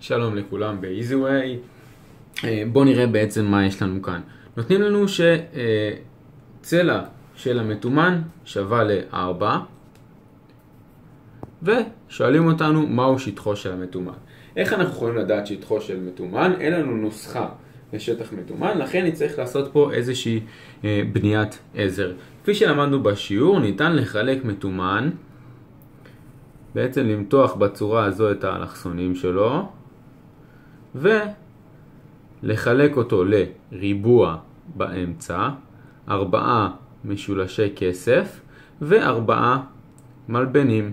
שלום לכולם ב-EasyWay. בואו נראה בעצם מה יש לנו כאן. נותנים לנו שצלע של המתומן שווה ל-4 ושואלים אותנו מהו שטחו של המתומן. איך אנחנו יכולים לדעת שטחו של מתומן? אין לנו נוסחה לשטח מתומן, לכן נצטרך לעשות פה איזושהי בניית עזר. כפי שלמדנו בשיעור, ניתן לחלק מתומן, בעצם למתוח בצורה הזו את האלכסונים שלו ולחלק אותו לריבוע באמצע, 4 משולשי כסף ו4 מלבנים.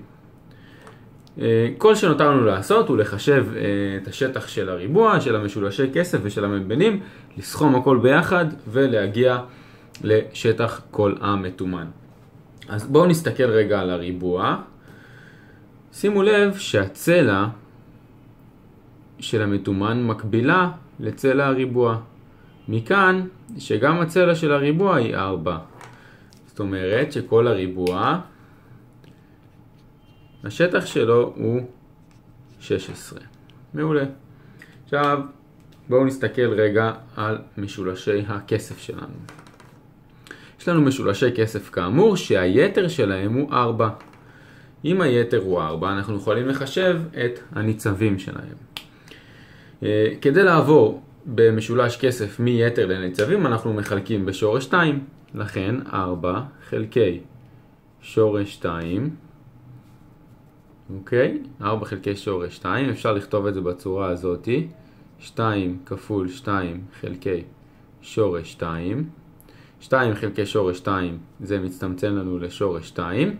כל שנותר לנו לעשות הוא לחשב את השטח של הריבוע, של המשולשי כסף ושל המלבנים, לסכום הכל ביחד ולהגיע לשטח כל המתומן. אז בואו נסתכל רגע על הריבוע. שימו לב שהצלע של המתומן מקבילה לצלע הריבוע. מכאן שגם הצלע של הריבוע היא 4. זאת אומרת שכל הריבוע, השטח שלו הוא 16. מעולה. עכשיו בואו נסתכל רגע על משולשי הכסף שלנו. יש לנו משולשי כסף כאמור שהיתר שלהם הוא 4. אם היתר הוא 4, אנחנו יכולים לחשב את הניצבים שלהם. כדי לעבור במשולש כסף מיתר לניצבים, אנחנו מחלקים בשורש 2. לכן 4 חלקי שורש 2, אוקיי? 4 חלקי שורש 2, אפשר לכתוב את זה בצורה הזאת. 2 כפול 2 חלקי שורש 2. 2 חלקי שורש 2 זה מצטמצם לנו לשורש 2.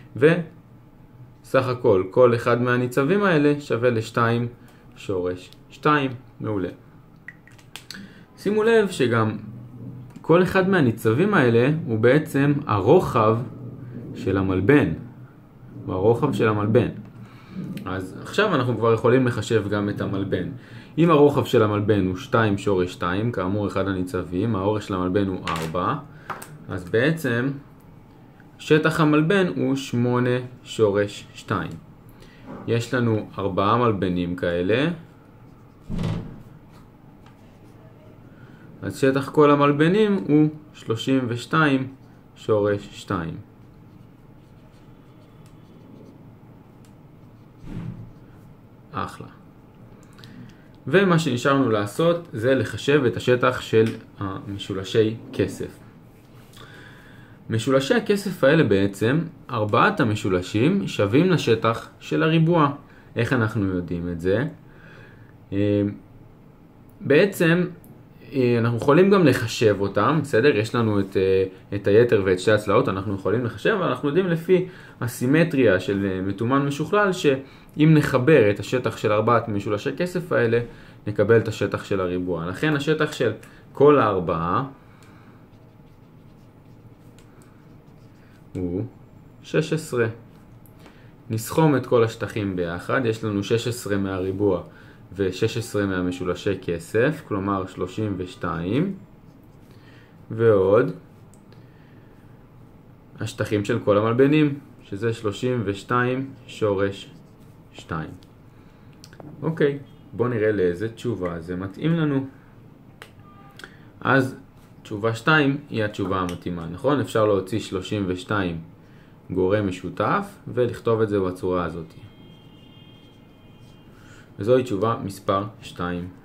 סך הכל, כל אחד מהניצבים האלה שווה ל2 שורש 2. מעולה. שימו לב שגם כל אחד מהניצבים האלה הוא בעצם הרוחב של המלבן. הרוחב של המלבן. אז עכשיו אנחנו כבר יכולים לחשב גם את המלבן. אם הרוחב של המלבן הוא 2 שורש 2, כאמור אחד הניצבים, האורך של המלבן הוא 4, אז בעצם שטח המלבן הוא 8 שורש 2. יש לנו 4 מלבנים כאלה. אז שטח כל המלבנים הוא 32 שורש 2. אחלה. ומה שנשארנו לעשות זה לחשב את השטח של המשולשי כסף. משולשי הכסף האלה בעצם, 4 המשולשים שווים לשטח של הריבוע. איך אנחנו יודעים את זה? בעצם אנחנו יכולים גם לחשב אותם, בסדר? יש לנו את היתר ואת שתי הצלעות, אנחנו יכולים לחשב, אבל אנחנו יודעים לפי הסימטריה של מתומן משוכלל, שאם נחבר את השטח של 4 משולשי כסף האלה, נקבל את השטח של הריבוע. לכן השטח של כל 4 הוא 16. נסכום את כל השטחים ביחד, יש לנו 16 מהריבוע ו-16 מהמשולשי כסף, כלומר 32, ועוד השטחים של כל המלבנים, שזה 32 שורש 2. אוקיי, בואו נראה לאיזה תשובה זה מתאים לנו. אז תשובה 2 היא התשובה המתאימה, נכון? אפשר להוציא 32 גורם משותף ולכתוב את זה בצורה הזאת. וזוהי תשובה מספר 2.